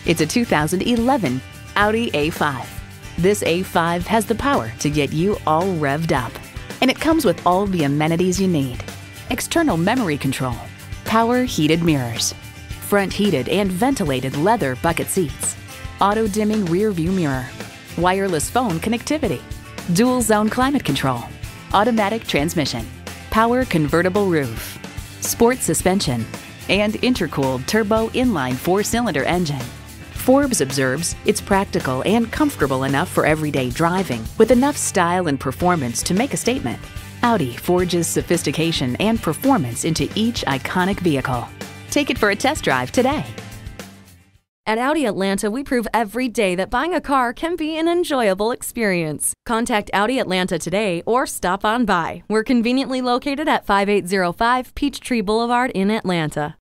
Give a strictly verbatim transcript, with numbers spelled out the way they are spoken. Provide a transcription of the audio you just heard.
It's a two thousand eleven Audi A five. This A five has the power to get you all revved up. And it comes with all the amenities you need. External memory control, power heated mirrors, front heated and ventilated leather bucket seats, auto dimming rear view mirror, wireless phone connectivity, dual zone climate control, automatic transmission, power convertible roof, sport suspension, and intercooled turbo inline four-cylinder engine. Forbes observes it's practical and comfortable enough for everyday driving with enough style and performance to make a statement. Audi forges sophistication and performance into each iconic vehicle. Take it for a test drive today. At Audi Atlanta, we prove every day that buying a car can be an enjoyable experience. Contact Audi Atlanta today or stop on by. We're conveniently located at five eight zero five Peachtree Boulevard in Atlanta.